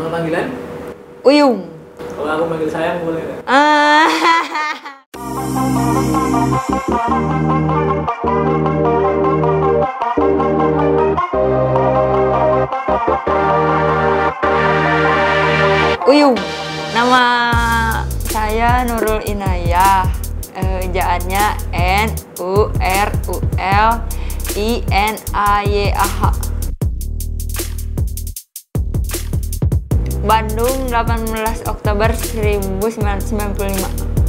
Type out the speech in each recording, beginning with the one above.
Nama panggilan? Uyung. Kalau aku manggil sayang boleh nggak? Uyung. Nama saya Nurul Inayah. Ejaannya NURULINAYAH. Bandung, 18 Oktober 1995.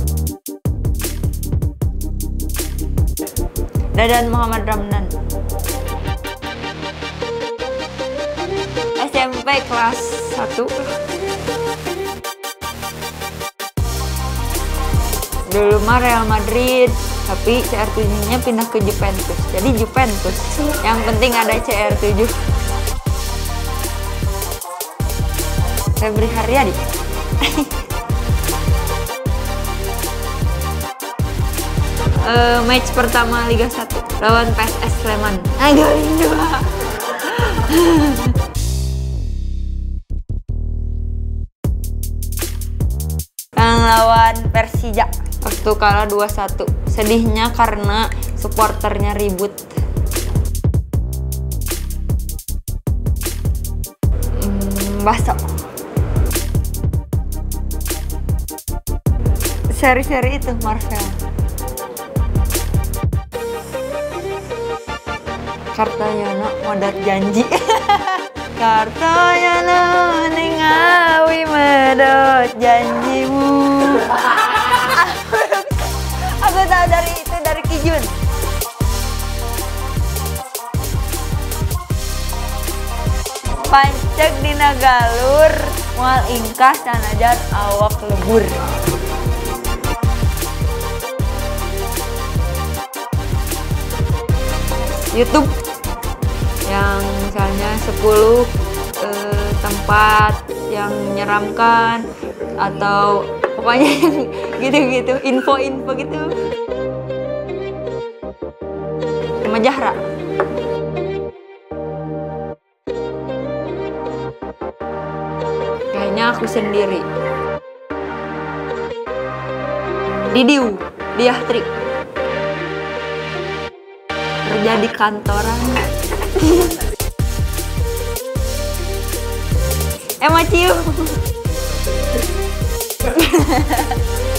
Dadan Muhammad Ramdan. SMP kelas 1. Dulu mah Real Madrid, tapi CR7-nya pindah ke Juventus. Jadi Juventus. Yang penting ada CR7. Febri Haryadi. Match pertama Liga 1 lawan PSS Sleman. Golin 2. Yang lawan Persija waktu kalah 2-1. Sedihnya karena supporternya ribut. Bakso. Seri-seri itu Marvel. Kartoyono modal janji. Kartoyono ningawi medot janjimu. Aku tahu dari Kijun. Pancek dina galur moal ingkah sanajan awak lebur. YouTube yang misalnya 10 tempat yang menyeramkan atau pokoknya gitu-gitu, info-info gitu. Sama Jahra. Kayaknya aku sendiri. Didiu, Diahtri. Kerja di kantoran. Emma Ciu.